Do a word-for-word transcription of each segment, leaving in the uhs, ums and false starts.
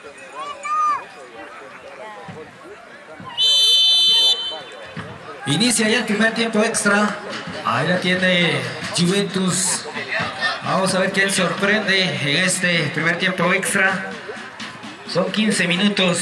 Inicia ya el primer tiempo extra. Ahí la tiene Juventus. Vamos a ver quién sorprende en este primer tiempo extra. Son quince minutos.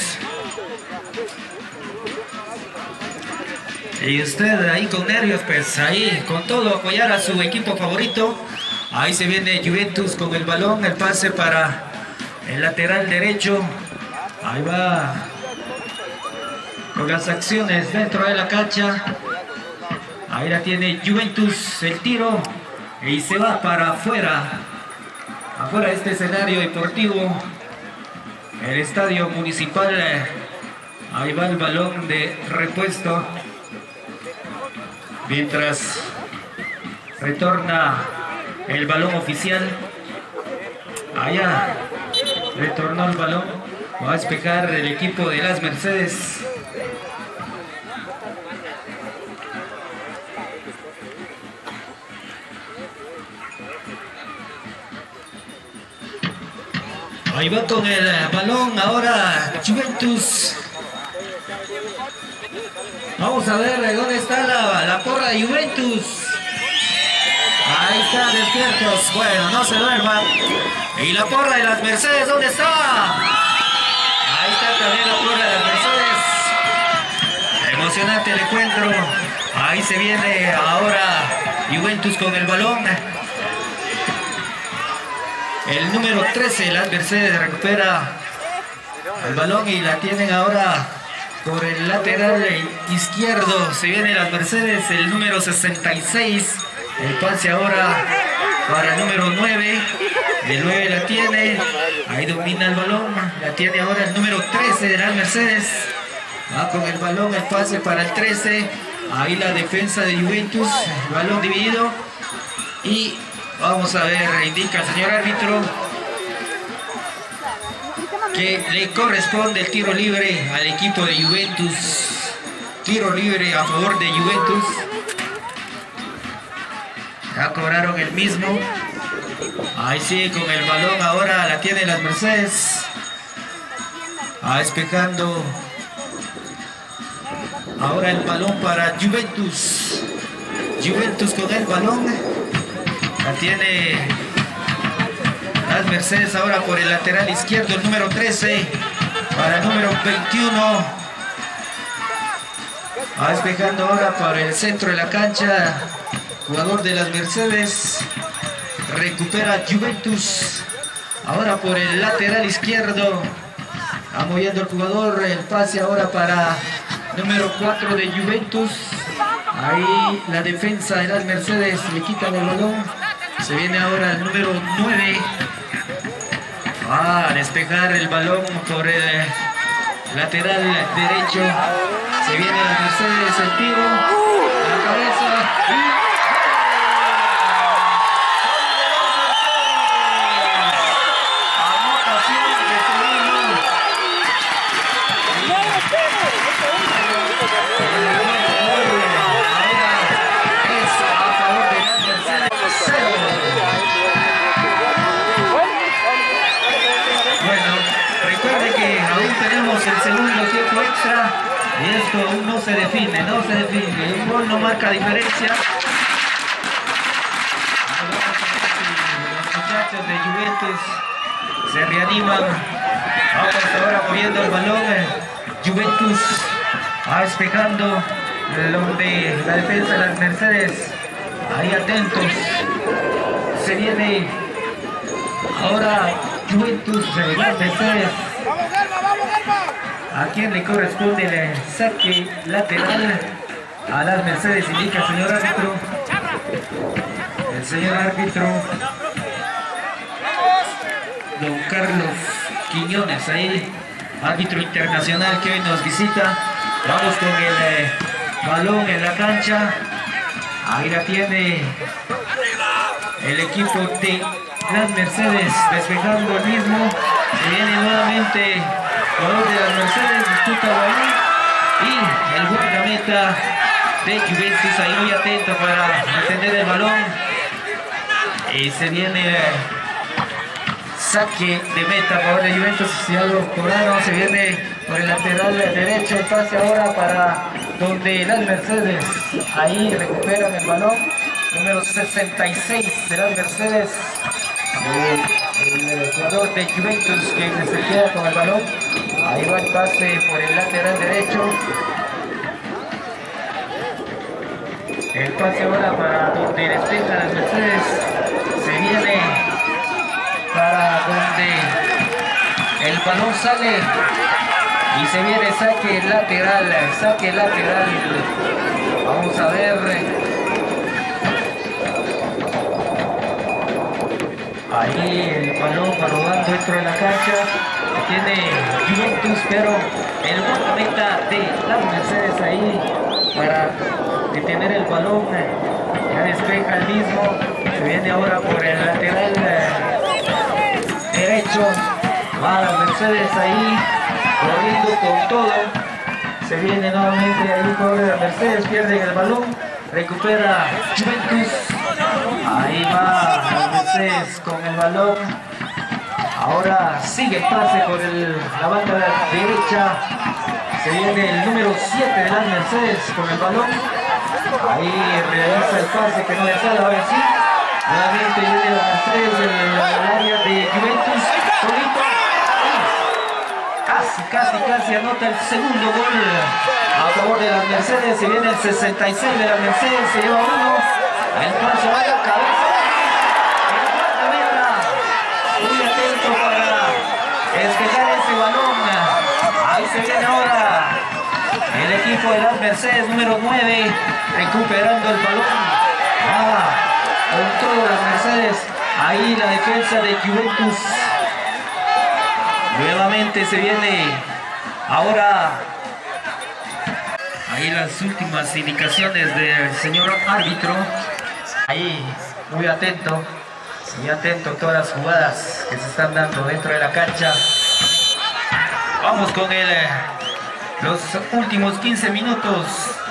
Y usted ahí con nervios, pues ahí con todo apoyar a su equipo favorito. Ahí se viene Juventus con el balón, el pase para el lateral derecho. Ahí va con las acciones dentro de la cancha. Ahí la tiene Juventus, el tiro. Y se va para afuera. Afuera de este escenario deportivo. El estadio municipal. Ahí va el balón de repuesto. Mientras retorna el balón oficial. Allá retornó el balón. Va a despejar el equipo de las Mercedes. Ahí va con el balón ahora Juventus. Vamos a ver dónde está la, la porra de Juventus. Ahí están despiertos. Bueno, no se duerman. Y la porra de las Mercedes, ¿dónde está? Ahí está también la porra de las Mercedes. Emocionante el encuentro. Ahí se viene ahora Juventus con el balón. El número trece, las Mercedes, recupera el balón y la tienen ahora por el lateral izquierdo. Se viene las Mercedes, el número sesenta y seis. El pase ahora para el número nueve. El nueve la tiene. Ahí domina el balón. La tiene ahora el número trece de las Mercedes. Va con el balón, el pase para el trece. Ahí la defensa de Juventus. El balón dividido. Y vamos a ver, indica el señor árbitro que le corresponde el tiro libre al equipo de Juventus. Tiro libre a favor de Juventus. Ya cobraron el mismo. Ahí sigue con el balón, ahora la tiene las Mercedes. Ah, despejando. Ahora el balón para Juventus. Juventus con el balón. La tiene las Mercedes ahora por el lateral izquierdo, el número trece para el número veintiuno. Va despejando ahora para el centro de la cancha. Jugador de las Mercedes. Recupera Juventus. Ahora por el lateral izquierdo. Va moviendo el jugador. El pase ahora para número cuatro de Juventus. Ahí la defensa de las Mercedes le quitan el balón. Se viene ahora el número nueve. Va a despejar el balón por el lateral derecho. Se viene las Mercedes, el tiro. La cabeza. Y el segundo tiempo extra y esto aún no se define, no se define, un gol no marca diferencia. Los muchachos de Juventus se reaniman. Vamos ahora moviendo el balón. Juventus va despejando donde la defensa de las Mercedes. Ahí atentos. Se viene ahora Juventus de las Mercedes. ¿A quién le corresponde el saque lateral? A las Mercedes, indica el señor árbitro. El señor árbitro don Carlos Quiñones, ahí, árbitro internacional que hoy nos visita. Vamos con el eh, balón en la cancha. Ahí la tiene el equipo de las Mercedes, despejando el mismo. Se viene nuevamente jugador de las Mercedes, disputa ahí. Y el guardameta de Juventus ahí muy atento para atender el balón. Y se viene saque de meta a favor de Juventus. Y algo cobrado, se viene por el lateral derecho, el pase ahora para donde las Mercedes, ahí recuperan el balón, número sesenta y seis de las Mercedes, el, el jugador de Juventus que se queda con el balón. Ahí va el pase por el lateral derecho, el pase ahora para donde despeja las Mercedes, se viene para donde el balón sale y se viene saque lateral, saque lateral. Vamos a ver. Ahí el balón va rodando dentro de la cancha. Tiene Juventus, pero el guardameta de las Mercedes ahí para detener el balón. Ya despeja el mismo. Se viene ahora por el lateral derecho. Va la Mercedes ahí corriendo con todo. Se viene nuevamente ahí por la Mercedes, pierde el balón, recupera Juventus. Ahí va la Mercedes con el balón. Ahora sigue el pase por el, la banda derecha. Se viene el número siete de las Mercedes con el balón. Ahí realiza el pase que no le sale, ahora sí. Nuevamente viene la Mercedes en el área de Juventus. Solito. Casi, casi, casi anota el segundo gol a favor de las Mercedes. Se viene el sesenta y seis de las Mercedes, se lleva uno. El pase va a la cabeza. El guardameta muy atento para despejar ese balón. Ahí se viene ahora el equipo de las Mercedes, número nueve, recuperando el balón. Ah, con todo las Mercedes. Ahí la defensa de Juventus. Nuevamente se viene ahora ahí las últimas indicaciones del señor árbitro. Ahí muy atento, muy atento a todas las jugadas que se están dando dentro de la cancha. Vamos con el, los últimos quince minutos.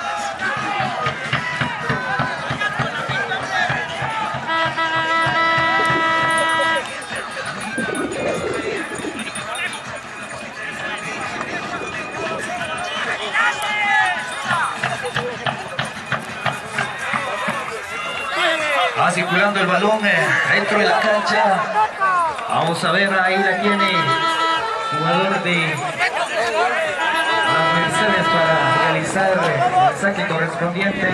Va circulando el balón eh, dentro de la cancha. Vamos a ver, ahí la tiene jugador de las Mercedes para realizar el saque correspondiente.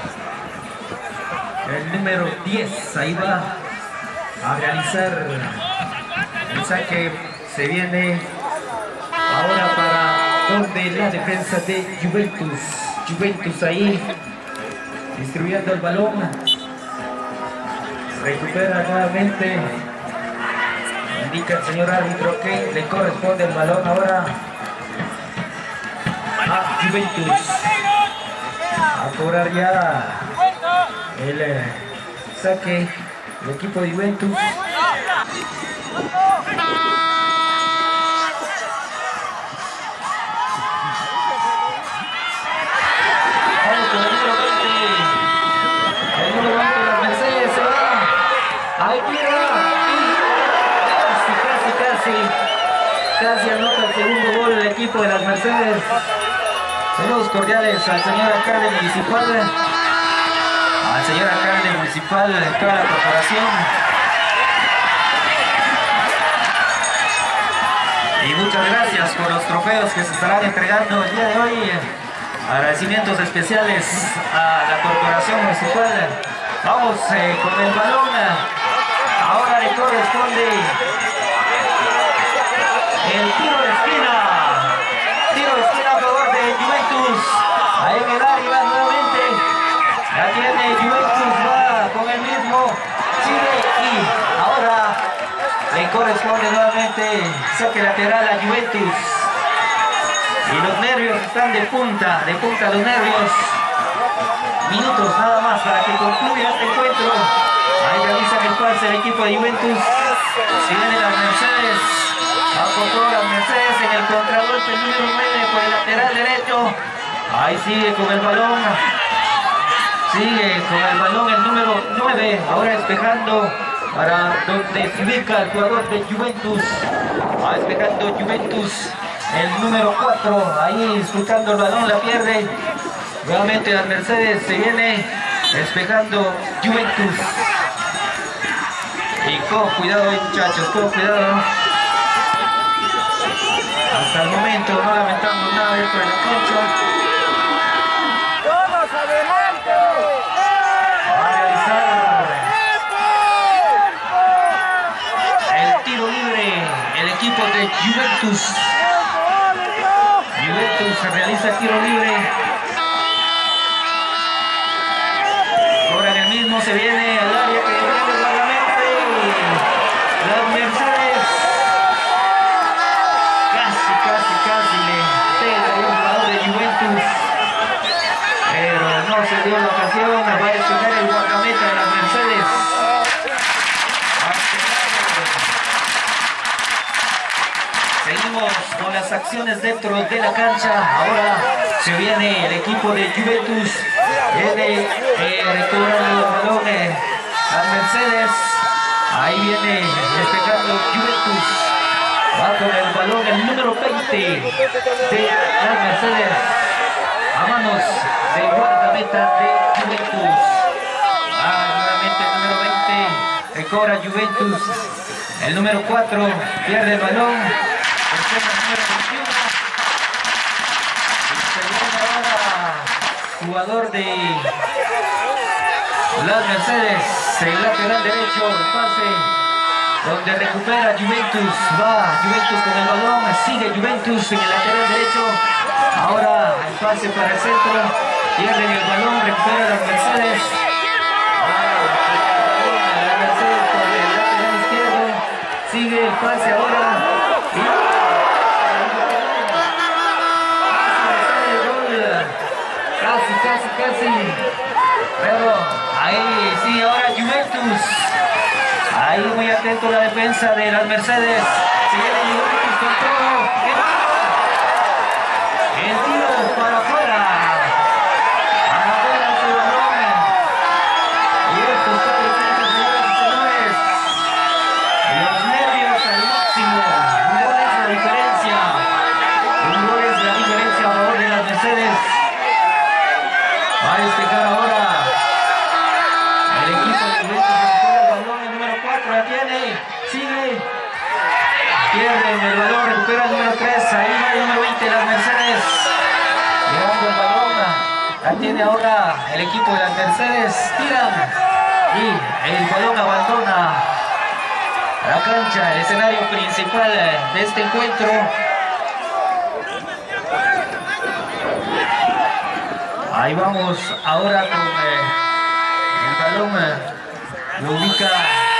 El número diez, ahí va a realizar el saque. Se viene ahora para donde la defensa de Juventus. Juventus ahí distribuyendo el balón. Recupera nuevamente. Indica el señor árbitro que le corresponde el balón ahora a Juventus. A cobrar ya el eh, saque del equipo de Juventus. Vamos con el número veinte. El número veinte de las Mercedes se va. Ahí tira y casi, casi, casi, casi anota el segundo gol del equipo de las Mercedes. Saludos cordiales al señor alcalde municipal, al señor alcalde municipal de toda la corporación. Y muchas gracias por los trofeos que se estarán entregando el día de hoy. Agradecimientos especiales a la corporación municipal. Vamos eh, con el balón. Ahora le corresponde el tiro de esquina. Tiro de esquina a favor de Juventus. Ahí en el área nuevamente. Ya tiene Juventus, va con el mismo. Sigue y ahora le corresponde nuevamente saque lateral a Juventus. Y los nervios están de punta, de punta los nervios. Minutos nada más para que concluya este encuentro. Ahí realiza el pase el equipo de Juventus. Si viene las Mercedes, va con todas las Mercedes en el contragolpe número nueve por el lateral derecho. Ahí sigue con el balón. Sigue con el balón el número nueve. Ahora despejando para donde se ubica el jugador de Juventus. Va despejando Juventus, el número cuatro, ahí disputando el balón, la pierde. Nuevamente las Mercedes, se viene despejando Juventus. Y con cuidado ahí, muchachos, con cuidado. Hasta el momento no lamentamos nada dentro de la cancha. ¡Todos adelante! Va a realizar el tiro libre el equipo de Juventus. Juventus realiza el tiro libre. Ahora en el mismo se viene al área que viene nuevamente. Las Mercedes casi, casi, casi le pega a un jugador de Juventus, pero no se dio la ocasión. Va a despejar el guardameta de las Mercedes. Seguimos con las acciones dentro de la cancha. Ahora se viene el equipo de Juventus. Viene eh, recobrando el balón eh, las Mercedes. Ahí viene despejando Juventus. Va con el balón el número veinte de las Mercedes. A manos del guardameta de Juventus. Ah, nuevamente el número veinte. Recobra Juventus. El número cuatro pierde el balón. El número veintiuno. Y se viene ahora jugador de las Mercedes, el lateral derecho, el pase donde recupera Juventus. Va Juventus con el balón, sigue Juventus en el lateral derecho. Ahora el pase para el centro, pierden el balón, recupera las Mercedes. Ah, el balón de las Mercedes por el lateral izquierdo, sigue el pase ahora. Y casi, casi, casi, pero ahí sí, ahora Juventus, ahí muy atento la defensa de las Mercedes. Se viene Juventus con todo, el tiro para afuera, para afuera ese balón, y esto está difícil, señores y señores, los nervios al máximo. Un gol es la diferencia, un gol es la diferencia a favor de las Mercedes. Va a despejar ahora el equipo de Juventus, recupera el balón, el número cuatro la tiene, sigue, pierden el balón, recupera el número tres, ahí va el número veinte, las Mercedes, llevando el balón, la tiene ahora el equipo de las Mercedes, tiran y el balón abandona la cancha, el escenario principal de este encuentro. Ahí vamos ahora con eh, el balón, eh, lo ubica.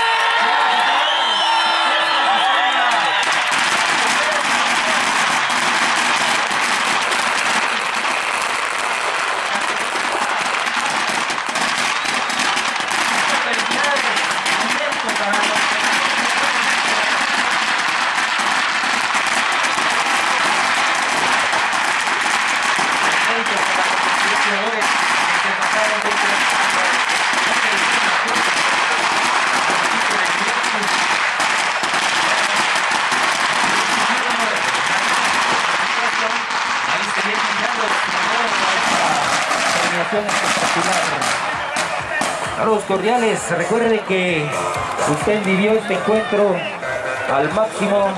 Saludos cordiales, recuerde que usted vivió este encuentro al máximo.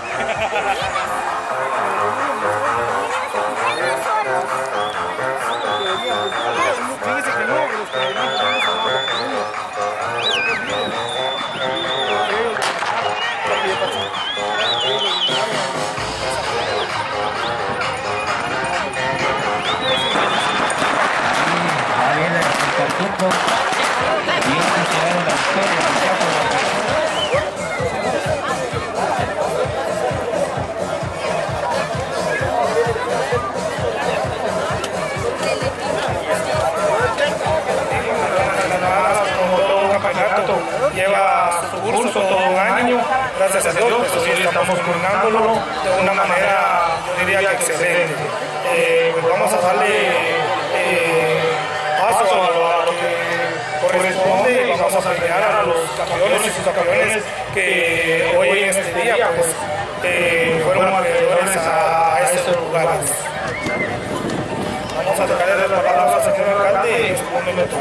Lleva su curso todo un año, gracias a Dios, pues hoy estamos coronándolo de una manera, yo diría que excelente. Eh, pues vamos a darle eh, paso a lo, a lo que corresponde, y vamos a premiar a los campeones y subcampeones que hoy en este día pues, eh, fueron acreedores a, a estos lugares. Vamos a dejarle la palabra al señor alcalde un minuto.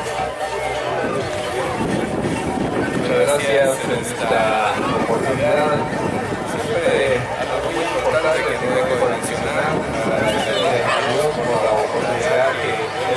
Muchas gracias por esta oportunidad. Siempre algo muy importante que no dejo de mencionar, agradecerle a Dios por la oportunidad que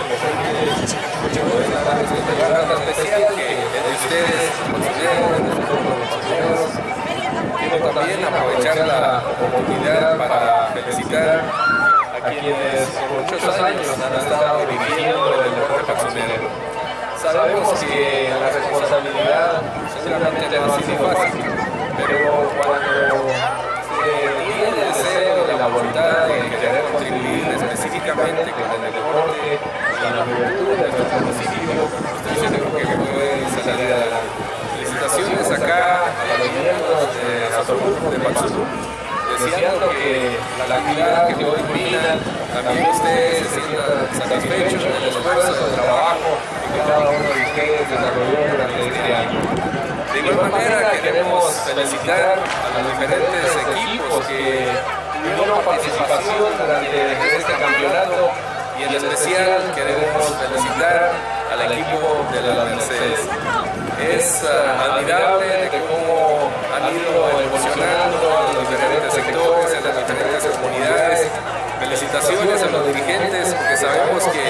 él me poder dar esta ayuda tan especial que es de ustedes, consideran, de nosotros los compañeros. Quiero también aprovechar la oportunidad para felicitar a quienes por muchos años han estado dirigiendo el deporte patinero. Sabemos que la responsabilidad seguramente no ha sido fácil, pero cuando se tiene el deseo y la voluntad de querer contribuir específicamente con el deporte y la juventud de nuestro municipio, estoy seguro que puede salir adelante. Felicitaciones acá a los miembros de Azul de Paxú, deseando que la actividad que hoy culmina también ustedes se sientan satisfechos con el esfuerzo de trabajo que cada uno de ustedes desarrolló durante este año. De igual manera queremos felicitar a los diferentes equipos que tuvieron participación durante este campeonato y en especial queremos felicitar al equipo de la Mercedes. Es uh, admirable de que cómo han ido evolucionando en los diferentes sectores, en las diferentes comunidades. Felicitaciones a los dirigentes porque sabemos que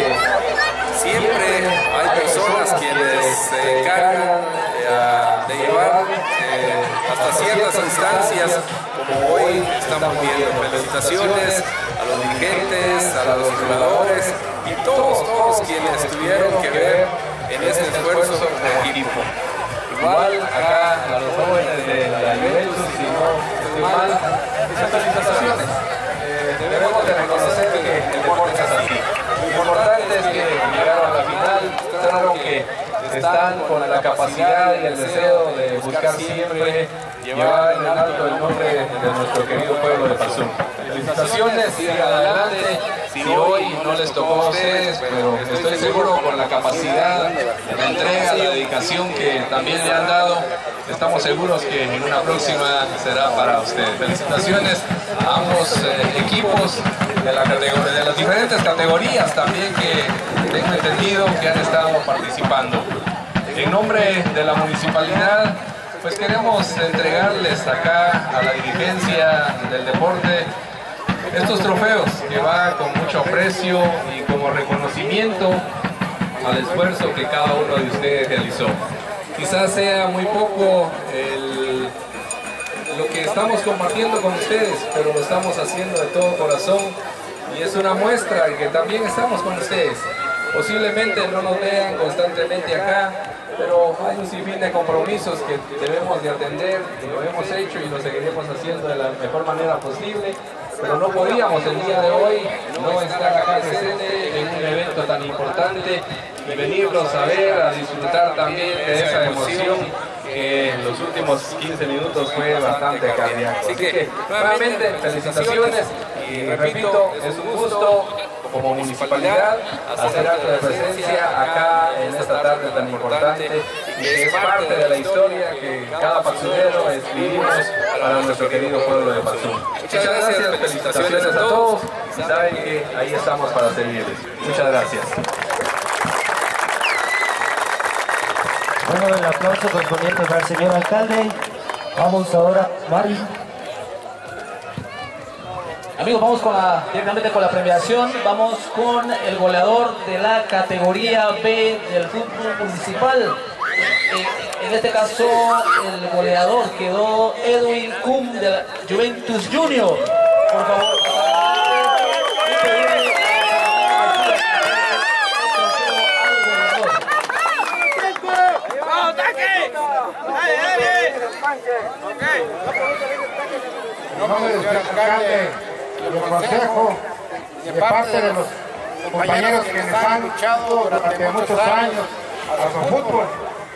siempre hay personas quienes se encargan eh, de llevar eh, hasta ciertas instancias como hoy estamos viendo. Felicitaciones a los dirigentes, a los jugadores y todos, todos quienes tuvieron que ver en este esfuerzo como equipo. Igual acá a los jóvenes de la Juventus, si no estoy mal, muchas felicitaciones. Eh, debemos de reconocer que el deporte es así. Lo importante es que llegaron a la final, claro que están con la capacidad y el deseo de buscar siempre llevar en alto el nombre de nuestro querido pueblo de Paxú. Felicitaciones, sigan adelante. Si hoy no les tocó a ustedes, pero estoy seguro con la capacidad, la entrega, la dedicación que también le han dado, estamos seguros que en una próxima será para ustedes. Felicitaciones a ambos eh, equipos de, la categoría, de las diferentes categorías también que tengo entendido que han estado participando. En nombre de la municipalidad, pues queremos entregarles acá a la dirigencia del deporte estos trofeos que va con mucho aprecio y como reconocimiento al esfuerzo que cada uno de ustedes realizó. Quizás sea muy poco el, lo que estamos compartiendo con ustedes, pero lo estamos haciendo de todo corazón y es una muestra de que también estamos con ustedes. Posiblemente no nos vean constantemente acá, pero hay un sinfín de compromisos que debemos de atender, y lo hemos hecho y lo seguiremos haciendo de la mejor manera posible, pero no podíamos el día de hoy no estar acá presente en un evento tan importante y venirlos a ver, a disfrutar también de esa emoción que en los últimos quince minutos fue bastante cardíaco. Así que nuevamente felicitaciones y repito, es un gusto como municipalidad hacer acto de presencia acá en esta tarde tan importante y que es parte de la historia que cada paxunero escribimos para nuestro querido pueblo de Paxú. Muchas gracias, felicitaciones a todos y saben que ahí estamos para servirles. Muchas gracias. Bueno, el aplauso correspondiente para el señor alcalde. Vamos ahora, Mari. Amigos, vamos con la, directamente con la premiación. Vamos con el goleador de la categoría B del fútbol municipal. Eh, en este caso, el goleador quedó Edwin Cum de la Juventus Junior. Por favor. En nombre del señor alcalde, del consejo y de parte de los compañeros que nos han luchado durante muchos años al fútbol,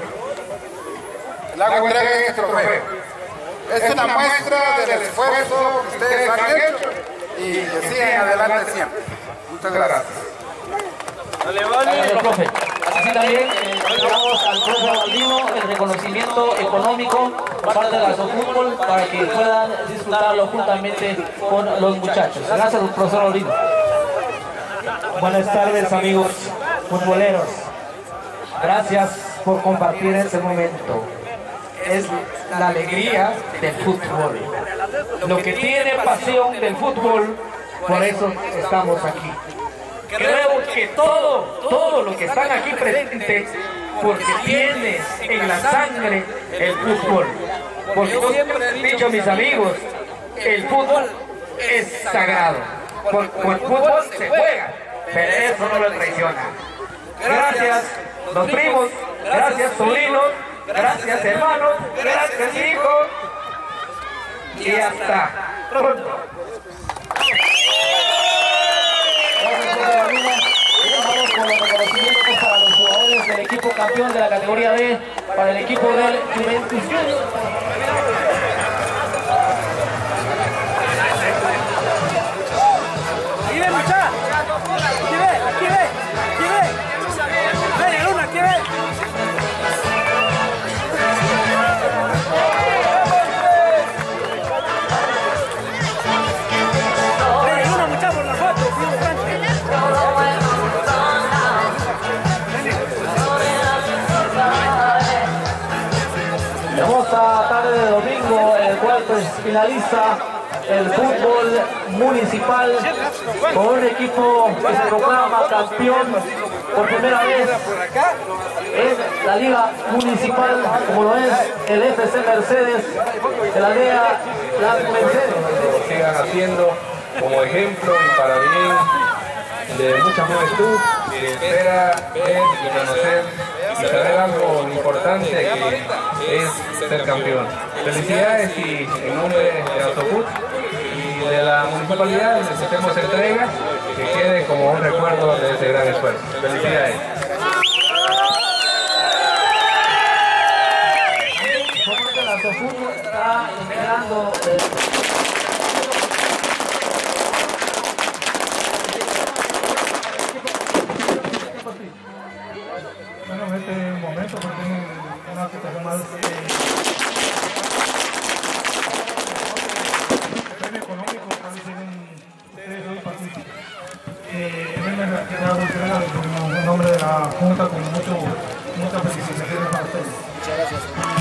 le hago entrega de este trofeo. Es una muestra del esfuerzo que ustedes han hecho y que sigan adelante siempre. Muchas gracias. Dale, vale, profe. así también eh, damos al profe Baldino el reconocimiento económico por parte de la Asofútbol para que puedan disfrutarlo juntamente con los muchachos. Gracias, profesor Baldino. Buenas tardes, amigos futboleros. Gracias por compartir este momento. Es la alegría del fútbol. Lo que tiene pasión del fútbol, por eso estamos aquí. Creo que todo, todo lo que están aquí presentes, porque tienes en la sangre el fútbol. Porque yo siempre he dicho a mis amigos, el fútbol es sagrado. Porque el fútbol se juega, pero eso no lo traiciona. Gracias, los primos, gracias, sobrinos, gracias, hermanos, gracias, hijos, y hasta pronto. Vamos con los reconocimientos para los jugadores del equipo campeón de la categoría B, para el equipo del Juventus Junior. Aquí ve, muchacha. Aquí ve, aquí ve, aquí ve. Ven, Luna, aquí ve. Ven, Luna, muchacha, por la foto, fijo, frente. Hermosa tarde de domingo, el cual pues finaliza el fútbol municipal con un equipo que se proclama campeón por primera vez en la liga municipal, como lo es el F C Mercedes de la aldea Las Mercedes. Lo sigan haciendo como ejemplo y para bien de mucha juventud que espera ver y conocer y saber algo importante que es ser campeón. Felicidades y en nombre de Asofut y de la municipalidad les hacemos entrega que quede como un recuerdo de ese gran esfuerzo. Felicidades. La Asofut está integrando eh, Bueno, en este momento pues tienen una situación más eh, premio económico, tal vez según ustedes hoy participan. Eh, en quedado en nombre de la Junta con mucho, muchas felicitaciones para ustedes. Muchas gracias.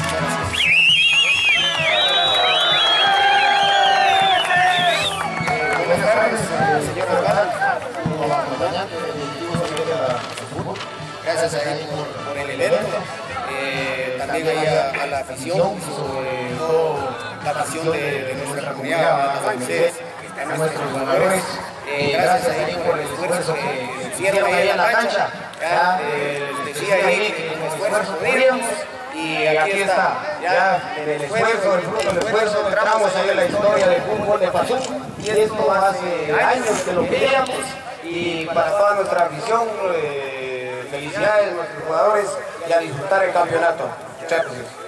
Buenas tardes, señor alcalde, como acompañante del Ejecutivo Social de la Asofut. Gracias a él por, por el evento, eh, también a, a la afición, sobre todo la pasión de, de nuestra comunidad, las Mercedes, a nuestros jugadores. Eh, gracias a él por el esfuerzo que hicieron ahí en la cancha. Ya eh, les decía ahí que con esfuerzo podríamos. Y aquí está, ya del esfuerzo, el fruto del esfuerzo, entramos ahí en la historia del fútbol de Pazuco. Y esto hace años que lo queríamos. Y para toda nuestra afición, eh, felicidades a nuestros jugadores y a disfrutar el campeonato. Muchas gracias.